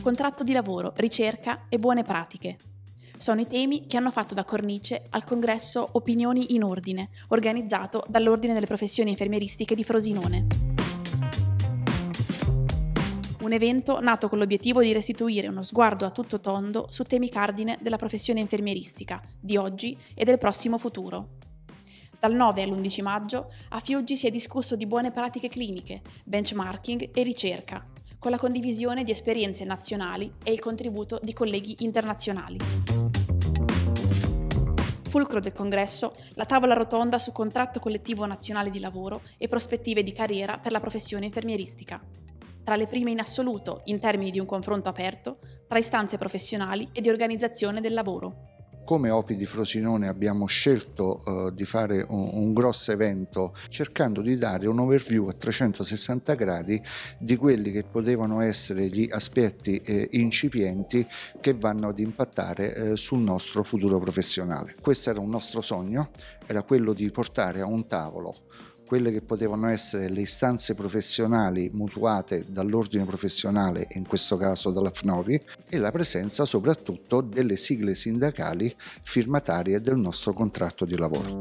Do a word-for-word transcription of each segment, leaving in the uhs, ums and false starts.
Contratto di lavoro, ricerca e buone pratiche. Sono i temi che hanno fatto da cornice al congresso Opinioni in Ordine, organizzato dall'Ordine delle Professioni Infermieristiche di Frosinone. Un evento nato con l'obiettivo di restituire uno sguardo a tutto tondo su temi cardine della professione infermieristica, di oggi e del prossimo futuro. Dal nove all'undici maggio a Fiuggi si è discusso di buone pratiche cliniche, benchmarking e ricerca, con la condivisione di esperienze nazionali e il contributo di colleghi internazionali. Fulcro del congresso, la tavola rotonda su contratto collettivo nazionale di lavoro e prospettive di carriera per la professione infermieristica. Tra le prime in assoluto in termini di un confronto aperto tra istanze professionali e di organizzazione del lavoro. Come O P I di Frosinone abbiamo scelto uh, di fare un, un grosso evento cercando di dare un overview a trecentosessanta gradi di quelli che potevano essere gli aspetti eh, incipienti che vanno ad impattare eh, sul nostro futuro professionale. Questo era un nostro sogno, era quello di portare a un tavolo quelle che potevano essere le istanze professionali mutuate dall'ordine professionale, in questo caso dalla F N O R I, e la presenza soprattutto delle sigle sindacali firmatarie del nostro contratto di lavoro.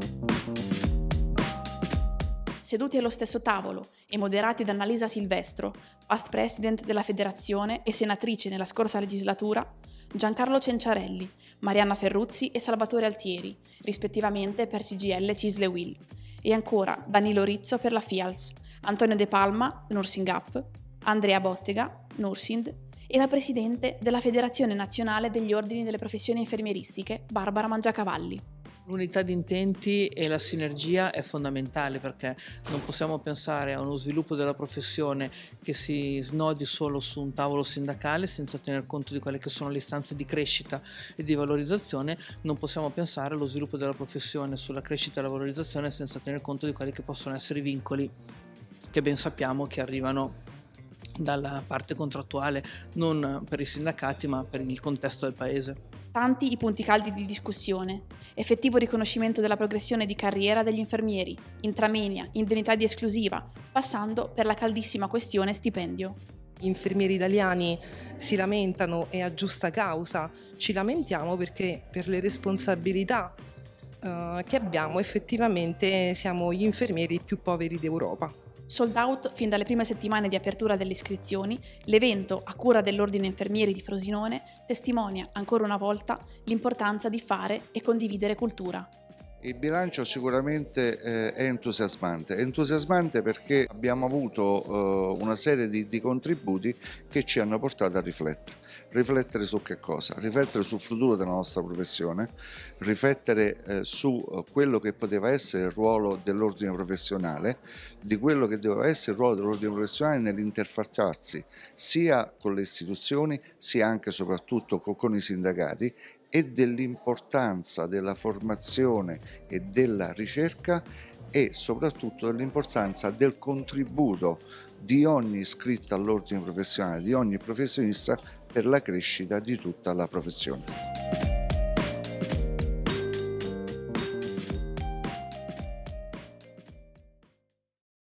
Seduti allo stesso tavolo e moderati da Annalisa Silvestro, past president della federazione e senatrice nella scorsa legislatura, Giancarlo Cenciarelli, Marianna Ferruzzi e Salvatore Altieri, rispettivamente per C G I L, Cisle Will, e ancora Danilo Rizzo per la FIALS, Antonio De Palma, Nursing Up, Andrea Bottega, Nursind, e la presidente della Federazione Nazionale degli Ordini delle Professioni Infermieristiche, Barbara Mangiacavalli. L'unità di intenti e la sinergia è fondamentale, perché non possiamo pensare a uno sviluppo della professione che si snodi solo su un tavolo sindacale senza tener conto di quelle che sono le istanze di crescita e di valorizzazione. Non possiamo pensare allo sviluppo della professione sulla crescita e la valorizzazione senza tener conto di quelli che possono essere i vincoli che ben sappiamo che arrivano dalla parte contrattuale, non per i sindacati ma per il contesto del paese. Tanti i punti caldi di discussione: effettivo riconoscimento della progressione di carriera degli infermieri, intramenia, indennità di esclusiva, passando per la caldissima questione stipendio. Gli infermieri italiani si lamentano, e a giusta causa. Ci lamentiamo perché per le responsabilità uh, che abbiamo effettivamente siamo gli infermieri più poveri d'Europa. Sold out fin dalle prime settimane di apertura delle iscrizioni, l'evento a cura dell'Ordine Infermieri di Frosinone testimonia ancora una volta l'importanza di fare e condividere cultura. Il bilancio sicuramente eh, è entusiasmante, è entusiasmante perché abbiamo avuto eh, una serie di, di contributi che ci hanno portato a riflettere. Riflettere su che cosa? Riflettere sul futuro della nostra professione, riflettere eh, su quello che poteva essere il ruolo dell'ordine professionale, di quello che doveva essere il ruolo dell'ordine professionale nell'interfacciarsi sia con le istituzioni sia anche e soprattutto con, con i sindacati, e dell'importanza della formazione e della ricerca e soprattutto dell'importanza del contributo di ogni iscritto all'ordine professionale, di ogni professionista per la crescita di tutta la professione.